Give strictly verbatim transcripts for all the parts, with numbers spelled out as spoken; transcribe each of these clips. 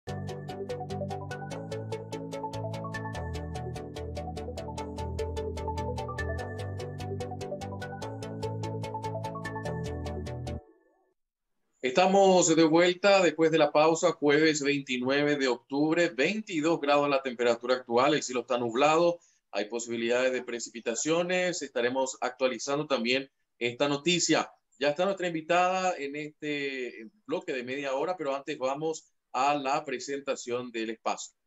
Estamos de vuelta después de la pausa, jueves veintinueve de octubre, veintidós grados la temperatura actual, el cielo está nublado, hay posibilidades de precipitaciones, estaremos actualizando también esta noticia. Ya está nuestra invitada en este bloque de media hora, pero antes vamos a la presentación del espacio.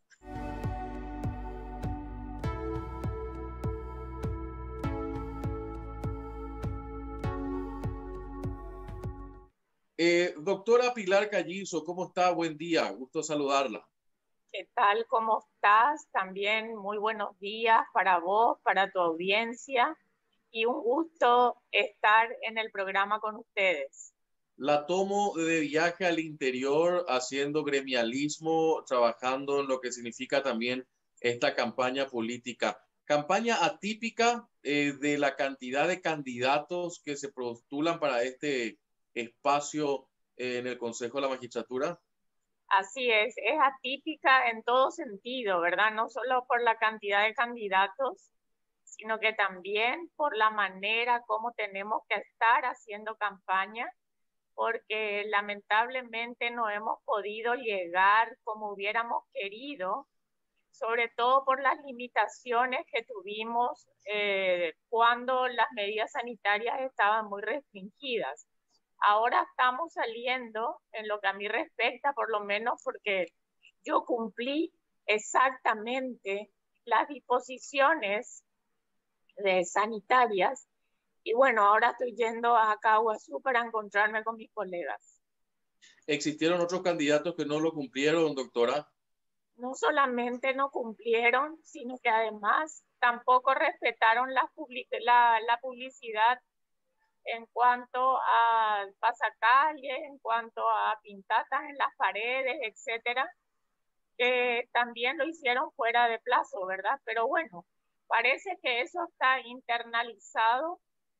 Eh, doctora Pilar Callizo, ¿cómo está? Buen día, gusto saludarla. ¿Qué tal? ¿Cómo estás? También muy buenos días para vos, para tu audiencia, y un gusto estar en el programa con ustedes. La tomo de viaje al interior, haciendo gremialismo, trabajando en lo que significa también esta campaña política. Campaña atípica eh, de la cantidad de candidatos que se postulan para este espacio eh, en el Consejo de la Magistratura. Así es, es atípica en todo sentido, ¿verdad? No solo por la cantidad de candidatos, sino que también por la manera como tenemos que estar haciendo campaña, porque lamentablemente no hemos podido llegar como hubiéramos querido, sobre todo por las limitaciones que tuvimos eh, cuando las medidas sanitarias estaban muy restringidas. Ahora estamos saliendo, en lo que a mí respecta, por lo menos porque yo cumplí exactamente las disposiciones de sanitarias, y bueno, ahora estoy yendo a Caguazú para encontrarme con mis colegas. ¿Existieron otros candidatos que no lo cumplieron, doctora? No solamente no cumplieron, sino que además tampoco respetaron la, public la, la publicidad en cuanto a pasacalles, en cuanto a pintatas en las paredes, etcétera, que también lo hicieron fuera de plazo, ¿verdad? Pero bueno, parece que eso está internalizado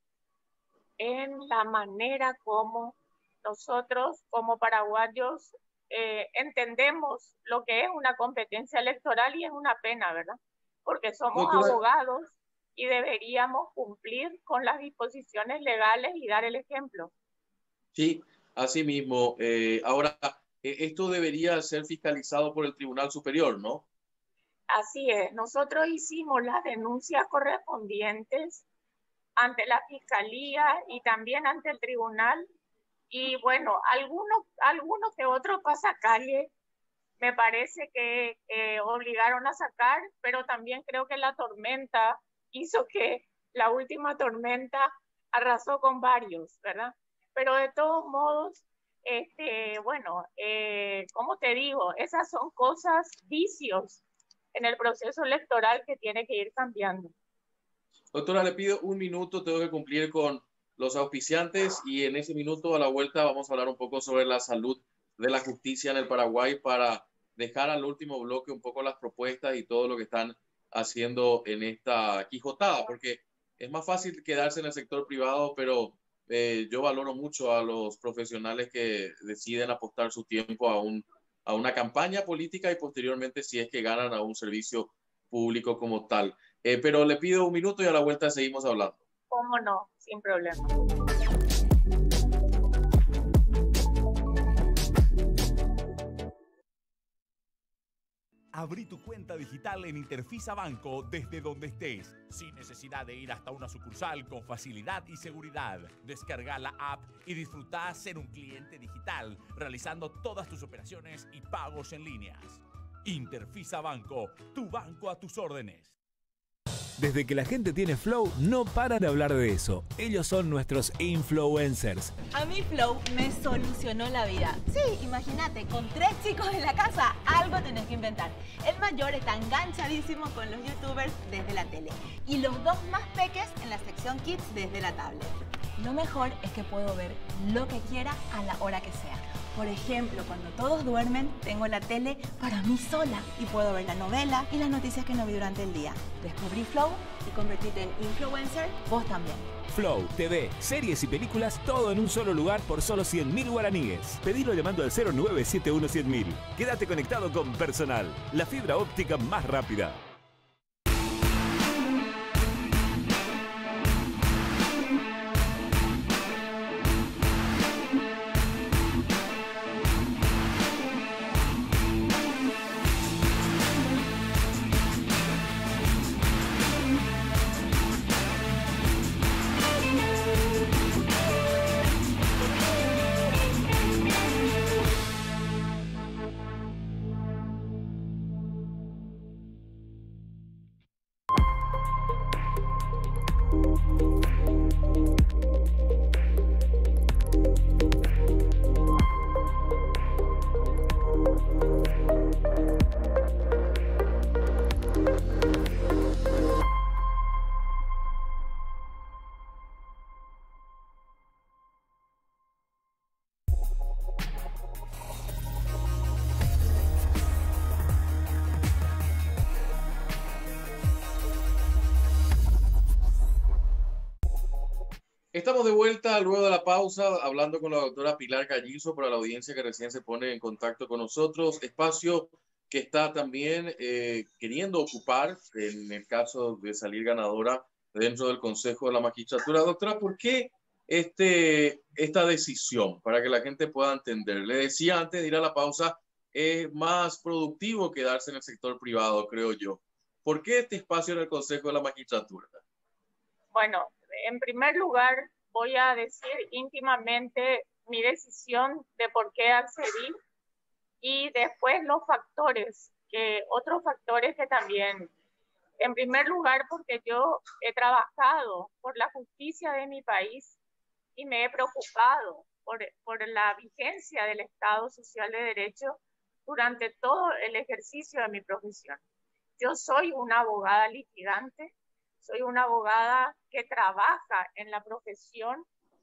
en la manera como nosotros como paraguayos eh, entendemos lo que es una competencia electoral, y es una pena, ¿verdad? Porque somos Doctora, abogados y deberíamos cumplir con las disposiciones legales y dar el ejemplo. Sí, así mismo. Eh, ahora, eh, esto debería ser fiscalizado por el Tribunal Superior, ¿no? Así es. Nosotros hicimos las denuncias correspondientes ante la Fiscalía y también ante el Tribunal. Y bueno, algunos, algunos que otros pasacalle me parece que eh, obligaron a sacar, pero también creo que la tormenta hizo que la última tormenta arrasó con varios, ¿verdad? Pero de todos modos, este, bueno, eh, como te digo, esas son cosas, vicios en el proceso electoral que tiene que ir cambiando. Doctora, le pido un minuto, tengo que cumplir con los auspiciantes y en ese minuto a la vuelta vamos a hablar un poco sobre la salud de la justicia en el Paraguay para dejar al último bloque un poco las propuestas y todo lo que están haciendo en esta quijotada, porque es más fácil quedarse en el sector privado, pero eh, yo valoro mucho a los profesionales que deciden apostar su tiempo a, un, a una campaña política y posteriormente, si es que ganan, a un servicio público como tal. Eh, pero le pido un minuto y a la vuelta seguimos hablando. ¿Cómo no? Sin problema. Abrí tu cuenta digital en Interfisa Banco desde donde estés, sin necesidad de ir hasta una sucursal, con facilidad y seguridad. Descarga la app y disfruta ser un cliente digital, realizando todas tus operaciones y pagos en líneas. Interfisa Banco, tu banco a tus órdenes. Desde que la gente tiene Flow, no paran de hablar de eso. Ellos son nuestros influencers. A mí Flow me solucionó la vida. Sí, imagínate, con tres chicos en la casa, algo tenés que inventar. El mayor está enganchadísimo con los youtubers desde la tele y los dos más peques en la sección Kids desde la tablet. Lo mejor es que puedo ver lo que quiera a la hora que sea. Por ejemplo, cuando todos duermen, tengo la tele para mí sola y puedo ver la novela y las noticias que no vi durante el día. Descubrí Flow y convertirte en influencer vos también. Flow, T V, series y películas, todo en un solo lugar por solo cien mil guaraníes. Pedilo llamando al cero nueve siete uno cien mil. Quédate conectado con Personal, la fibra óptica más rápida. Estamos de vuelta luego de la pausa hablando con la doctora Pilar Callizo para la audiencia que recién se pone en contacto con nosotros. Espacio que está también eh, queriendo ocupar en el caso de salir ganadora dentro del Consejo de la Magistratura. Doctora, ¿por qué este, esta decisión? Para que la gente pueda entender. Le decía antes de ir a la pausa, es más productivo quedarse en el sector privado, creo yo. ¿Por qué este espacio en el Consejo de la Magistratura? Bueno, en primer lugar, voy a decir íntimamente mi decisión de por qué accedí y después los factores, que otros factores que también. En primer lugar, porque yo he trabajado por la justicia de mi país y me he preocupado por, por la vigencia del Estado Social de Derecho durante todo el ejercicio de mi profesión. Yo soy una abogada litigante, soy una abogada que trabaja en la profesión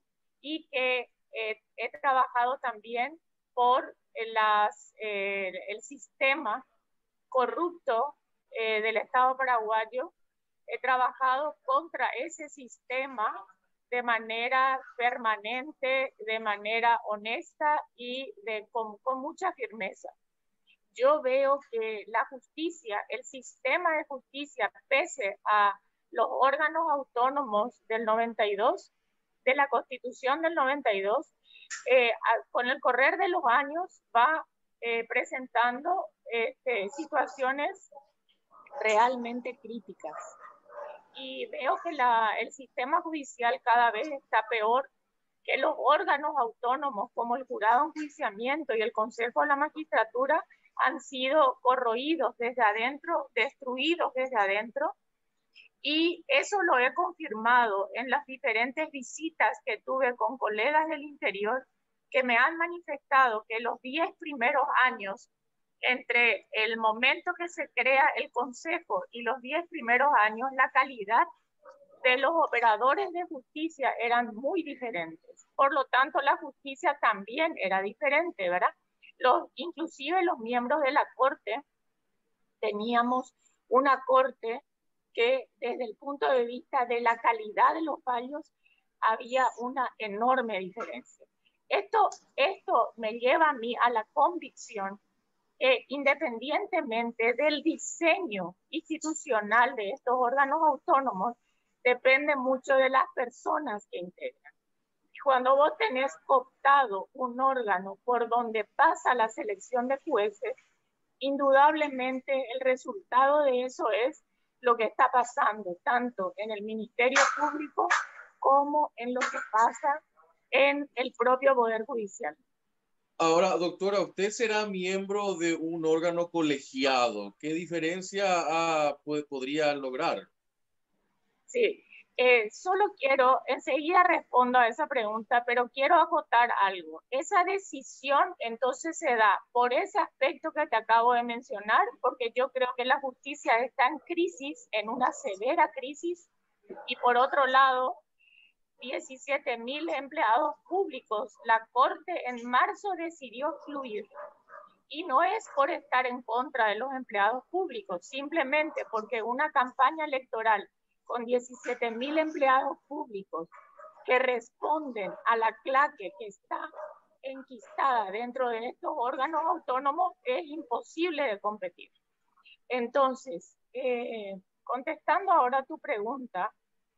y que eh, he trabajado también por las, eh, el sistema corrupto eh, del Estado paraguayo. He trabajado contra ese sistema de manera permanente, de manera honesta y de, con, con mucha firmeza. Yo veo que la justicia, el sistema de justicia, pese a los órganos autónomos del noventa y dos, de la Constitución del noventa y dos, eh, a, con el correr de los años va eh, presentando este, situaciones realmente críticas. Y veo que la, el sistema judicial cada vez está peor, que los órganos autónomos como el Jurado de Enjuiciamiento y el Consejo de la Magistratura han sido corroídos desde adentro, destruidos desde adentro. Y eso lo he confirmado en las diferentes visitas que tuve con colegas del interior que me han manifestado que los diez primeros años, entre el momento que se crea el Consejo y los diez primeros años, la calidad de los operadores de justicia eran muy diferentes. Por lo tanto, la justicia también era diferente, ¿verdad? Los, inclusive los miembros de la Corte, teníamos una Corte que desde el punto de vista de la calidad de los fallos había una enorme diferencia. Esto, esto me lleva a mí a la convicción que independientemente del diseño institucional de estos órganos autónomos, depende mucho de las personas que integran. Cuando vos tenés optado un órgano por donde pasa la selección de jueces, indudablemente el resultado de eso es lo que está pasando tanto en el Ministerio Público como en lo que pasa en el propio Poder Judicial. Ahora, doctora, usted será miembro de un órgano colegiado. ¿Qué diferencia ah, pues, podría lograr? Sí, eh, solo quiero, enseguida respondo a esa pregunta, pero quiero acotar algo. Esa decisión entonces se da por ese aspecto que te acabo de mencionar, porque yo creo que la justicia está en crisis, en una severa crisis, y por otro lado, diecisiete mil empleados públicos. La Corte en marzo decidió excluir. Y no es por estar en contra de los empleados públicos, simplemente porque una campaña electoral con diecisiete mil empleados públicos que responden a la claque que está enquistada dentro de estos órganos autónomos es imposible de competir. Entonces, eh, contestando ahora tu pregunta,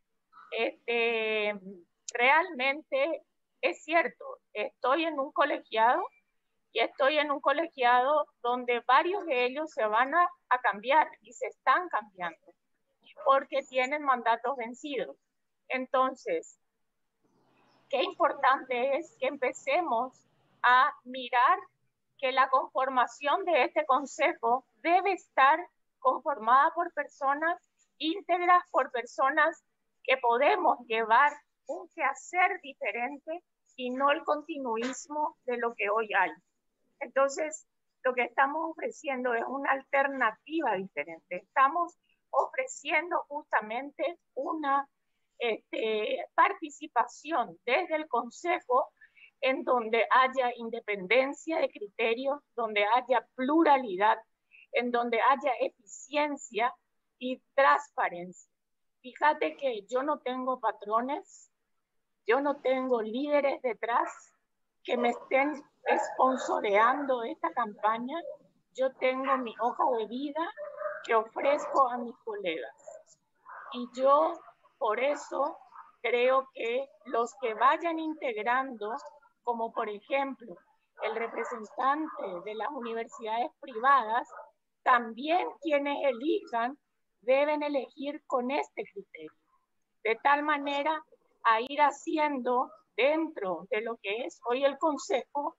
este, realmente es cierto, estoy en un colegiado y estoy en un colegiado donde varios de ellos se van a, a cambiar y se están cambiando porque tienen mandatos vencidos. Entonces, qué importante es que empecemos a mirar que la conformación de este consejo debe estar conformada por personas íntegras, por personas que podemos llevar un quehacer diferente y no el continuismo de lo que hoy hay. Entonces, lo que estamos ofreciendo es una alternativa diferente. Estamos ofreciendo justamente una este, participación desde el Consejo en donde haya independencia de criterios, donde haya pluralidad, en donde haya eficiencia y transparencia. Fíjate que yo no tengo patrones, yo no tengo líderes detrás que me estén sponsoreando esta campaña. Yo tengo mi hoja de vida que ofrezco a mis colegas. Y yo, por eso, creo que los que vayan integrando, como por ejemplo el representante de las universidades privadas, también quienes elijan deben elegir con este criterio, de tal manera a ir haciendo dentro de lo que es hoy el Consejo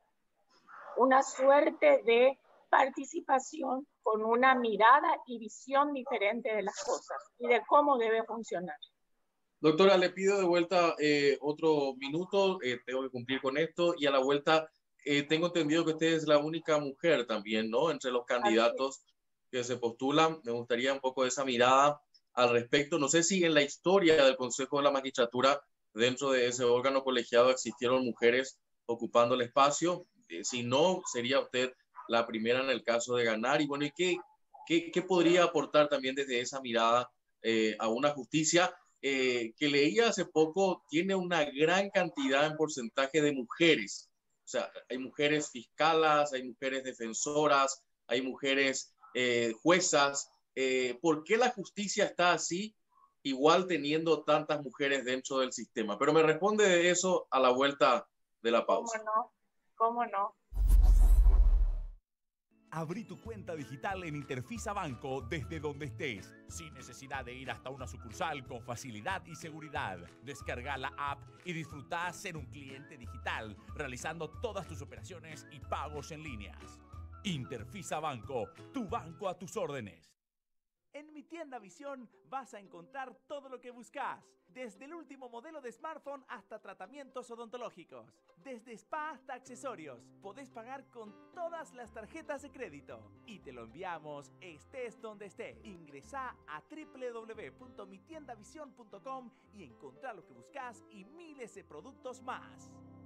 una suerte de participación con una mirada y visión diferente de las cosas y de cómo debe funcionar. Doctora, le pido de vuelta eh, otro minuto, eh, tengo que cumplir con esto, y a la vuelta eh, tengo entendido que usted es la única mujer también, ¿no? Entre los candidatos que se postulan. Me gustaría un poco de esa mirada al respecto. No sé si en la historia del Consejo de la Magistratura, dentro de ese órgano colegiado, existieron mujeres ocupando el espacio. Eh, si no, sería usted la primera en el caso de ganar. Y bueno, ¿y qué, qué, qué podría aportar también desde esa mirada eh, a una justicia eh, que leía hace poco tiene una gran cantidad en porcentaje de mujeres? O sea, hay mujeres fiscalas, hay mujeres defensoras, hay mujeres eh, juezas. Eh, ¿Por qué la justicia está así, igual teniendo tantas mujeres dentro del sistema? Pero me responde de eso a la vuelta de la pausa. ¿Cómo no? ¿Cómo no? Abrí tu cuenta digital en Interfisa Banco desde donde estés, sin necesidad de ir hasta una sucursal, con facilidad y seguridad. Descarga la app y disfruta ser un cliente digital, realizando todas tus operaciones y pagos en líneas. Interfisa Banco, tu banco a tus órdenes. En mi tienda Visión vas a encontrar todo lo que buscas, desde el último modelo de smartphone hasta tratamientos odontológicos, desde spa hasta accesorios. Podés pagar con todas las tarjetas de crédito y te lo enviamos estés donde estés. Ingresá a doble u doble u doble u punto mi tienda visión punto com y encontrá lo que buscas y miles de productos más.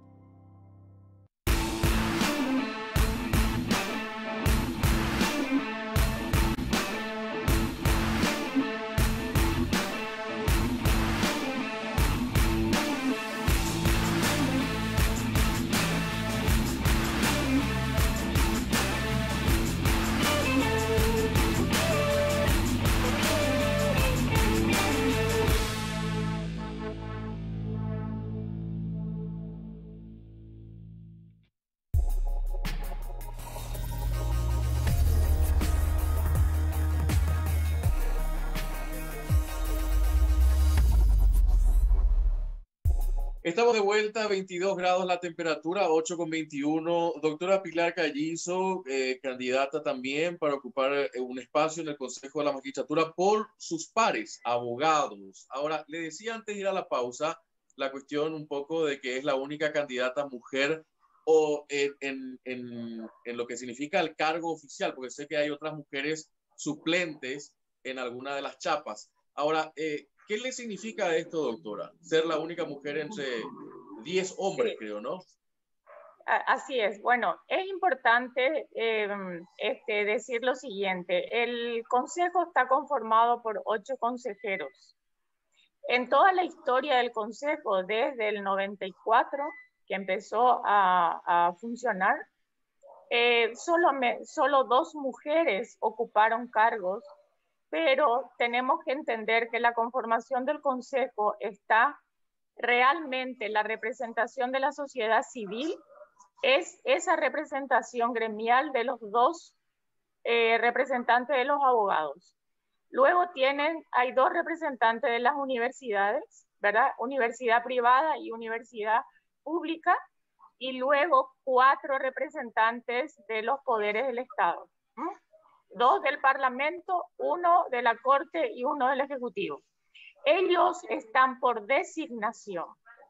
Estamos de vuelta, veintidós grados la temperatura, ocho con veintiuno. Doctora Pilar Callizo, eh, candidata también para ocupar eh, un espacio en el Consejo de la Magistratura por sus pares, abogados. Ahora, le decía antes de ir a la pausa la cuestión un poco de que es la única candidata mujer o en, en, en, en lo que significa el cargo oficial, porque sé que hay otras mujeres suplentes en alguna de las chapas. Ahora, eh, ¿Qué le significa esto, doctora? Ser la única mujer entre diez hombres, sí. creo, ¿no? Así es. Bueno, es importante eh, este, decir lo siguiente. El Consejo está conformado por ocho consejeros. En toda la historia del Consejo, desde el noventa y cuatro, que empezó a, a funcionar, eh, solo, me, solo dos mujeres ocuparon cargos, pero tenemos que entender que la conformación del Consejo está realmente, la representación de la sociedad civil es esa representación gremial de los dos eh, representantes de los abogados. Luego tienen, hay dos representantes de las universidades, ¿verdad? Universidad privada y universidad pública, y luego cuatro representantes de los poderes del Estado. ¿Mm? Dos del Parlamento, uno de la Corte y uno del Ejecutivo. Ellos están por designación.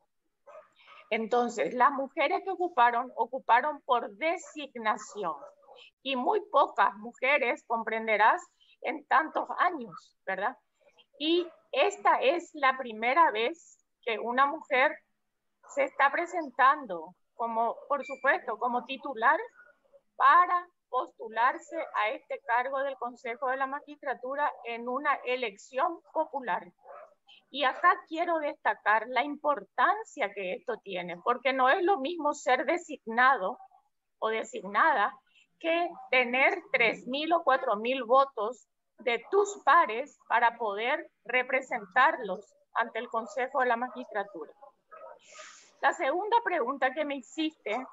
Entonces, las mujeres que ocuparon, ocuparon por designación. Y muy pocas mujeres, comprenderás, en tantos años, ¿verdad? Y esta es la primera vez que una mujer se está presentando, como, por supuesto, como titular para postularse a este cargo del Consejo de la Magistratura en una elección popular. Y acá quiero destacar la importancia que esto tiene, porque no es lo mismo ser designado o designada que tener tres mil o cuatro mil votos de tus pares para poder representarlos ante el Consejo de la Magistratura. La segunda pregunta que me hiciste,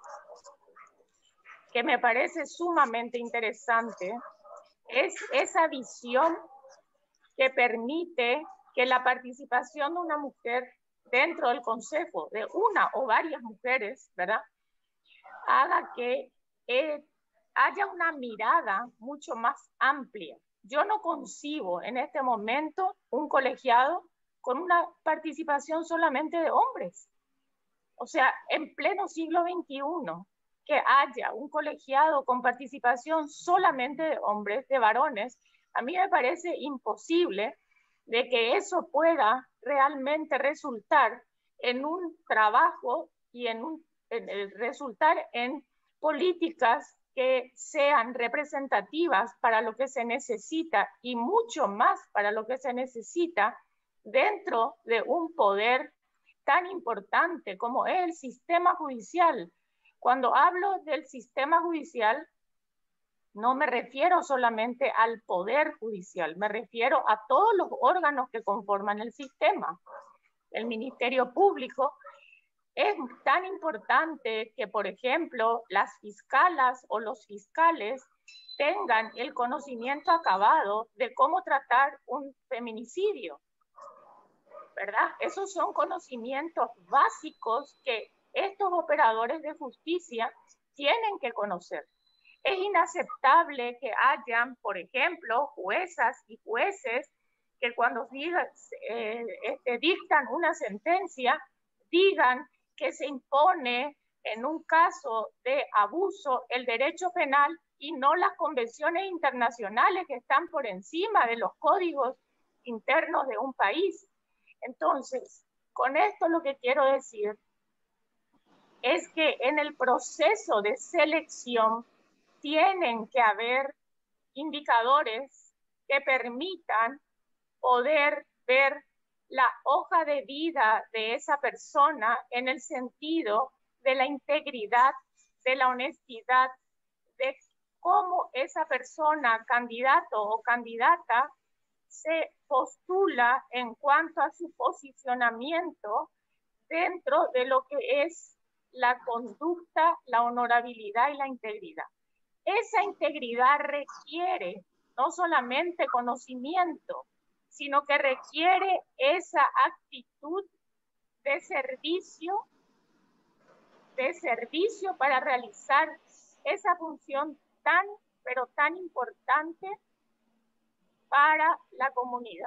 que me parece sumamente interesante, es esa visión que permite que la participación de una mujer dentro del Consejo, de una o varias mujeres, ¿verdad?, haga que eh, haya una mirada mucho más amplia. Yo no concibo en este momento un colegiado con una participación solamente de hombres. O sea, en pleno siglo veintiuno, que haya un colegiado con participación solamente de hombres, de varones, a mí me parece imposible de que eso pueda realmente resultar en un trabajo y en, un, en el resultar en políticas que sean representativas para lo que se necesita y mucho más para lo que se necesita dentro de un poder tan importante como es el sistema judicial. Cuando hablo del sistema judicial, no me refiero solamente al poder judicial, me refiero a todos los órganos que conforman el sistema. El Ministerio Público es tan importante que, por ejemplo, las fiscalas o los fiscales tengan el conocimiento acabado de cómo tratar un feminicidio, ¿verdad? Esos son conocimientos básicos que estos operadores de justicia tienen que conocer. Es inaceptable que hayan, por ejemplo, juezas y jueces que cuando digan, eh, este, dictan una sentencia, digan que se impone en un caso de abuso el derecho penal y no las convenciones internacionales que están por encima de los códigos internos de un país. Entonces, con esto lo que quiero decir es que en el proceso de selección tienen que haber indicadores que permitan poder ver la hoja de vida de esa persona en el sentido de la integridad, de la honestidad, de cómo esa persona, candidato o candidata, se postula en cuanto a su posicionamiento dentro de lo que es la conducta, la honorabilidad y la integridad. Esa integridad requiere no solamente conocimiento, sino que requiere esa actitud de servicio, de servicio para realizar esa función tan, pero tan importante para la comunidad.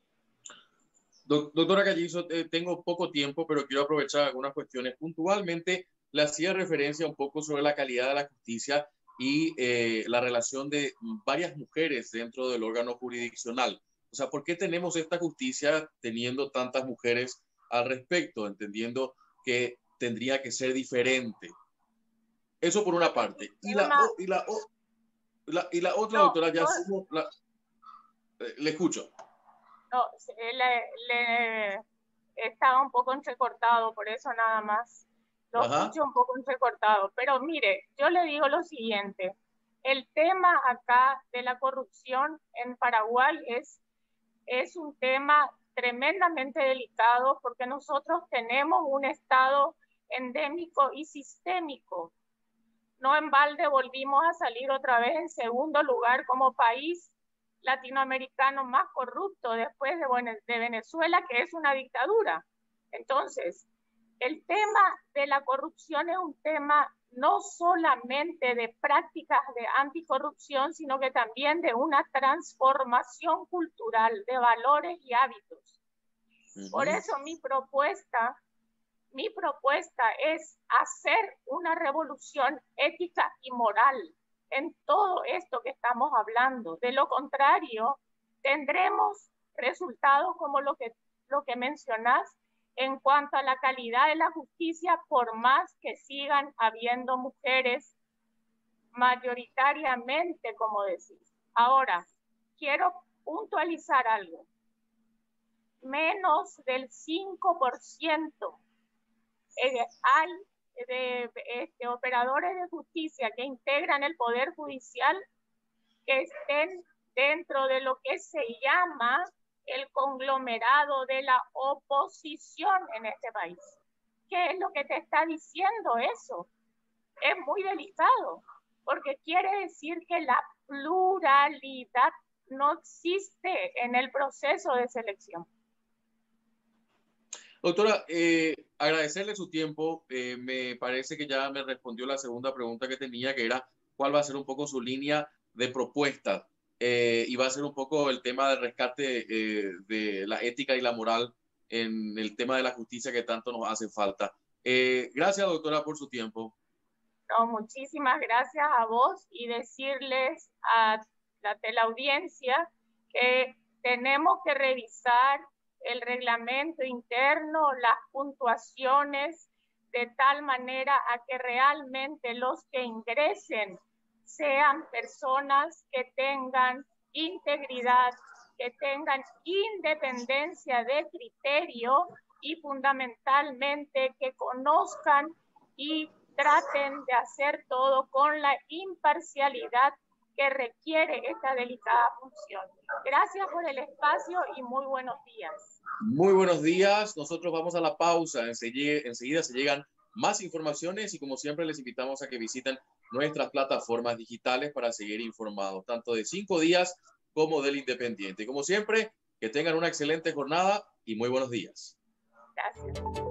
Doctora Gallizo, eh, tengo poco tiempo, pero quiero aprovechar algunas cuestiones. Puntualmente, le hacía referencia un poco sobre la calidad de la justicia y eh, la relación de varias mujeres dentro del órgano jurisdiccional. O sea, ¿por qué tenemos esta justicia teniendo tantas mujeres al respecto, entendiendo que tendría que ser diferente? Eso por una parte. Y la, y la, la, y la otra, no, doctora, ya no, sumo, la, eh, le escucho. No, le, le estaba un poco entrecortado, por eso nada más. Lo Ajá. escucho un poco entrecortado. Pero mire, yo le digo lo siguiente. El tema acá de la corrupción en Paraguay es, es un tema tremendamente delicado porque nosotros tenemos un Estado endémico y sistémico. No en balde volvimos a salir otra vez en segundo lugar como país latinoamericano más corrupto después de, de Venezuela, que es una dictadura. Entonces, el tema de la corrupción es un tema no solamente de prácticas de anticorrupción, sino que también de una transformación cultural de valores y hábitos. Uh-huh. Por eso mi propuesta, mi propuesta es hacer una revolución ética y moral en todo esto que estamos hablando. De lo contrario, tendremos resultados como lo que, lo que mencionás en cuanto a la calidad de la justicia, por más que sigan habiendo mujeres mayoritariamente, como decís. Ahora, quiero puntualizar algo. Menos del cinco por ciento eh, hay de este, operadores de justicia que integran el Poder Judicial que estén dentro de lo que se llama el conglomerado de la oposición en este país. ¿Qué es lo que te está diciendo eso? Es muy delicado, porque quiere decir que la pluralidad no existe en el proceso de selección. Doctora, eh, agradecerle su tiempo. Eh, me parece que ya me respondió la segunda pregunta que tenía, que era cuál va a ser un poco su línea de propuesta. Eh, y va a ser un poco el tema del rescate eh, de la ética y la moral en el tema de la justicia que tanto nos hace falta. Eh, gracias, doctora, por su tiempo. No, muchísimas gracias a vos y decirles a la teleaudiencia que tenemos que revisar el reglamento interno, las puntuaciones, de tal manera a que realmente los que ingresen sean personas que tengan integridad, que tengan independencia de criterio y fundamentalmente que conozcan y traten de hacer todo con la imparcialidad que requiere esta delicada función. Gracias por el espacio y muy buenos días. Muy buenos días. Nosotros vamos a la pausa. Enseguida, enseguida se llegan más informaciones y como siempre les invitamos a que visiten nuestras plataformas digitales para seguir informados, tanto de Cinco Días como del Independiente. Como siempre, que tengan una excelente jornada y muy buenos días. Gracias.